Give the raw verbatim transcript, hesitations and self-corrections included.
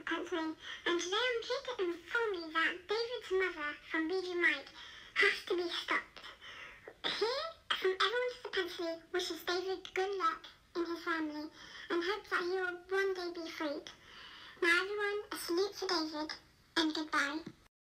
counselling, and today I'm here to inform you that David's mother from B G Mike has to be stopped. Here, from everyone to the Pensley, wishes David good luck in his family and hopes that he will one day be freed. Now everyone, a salute to David, and goodbye.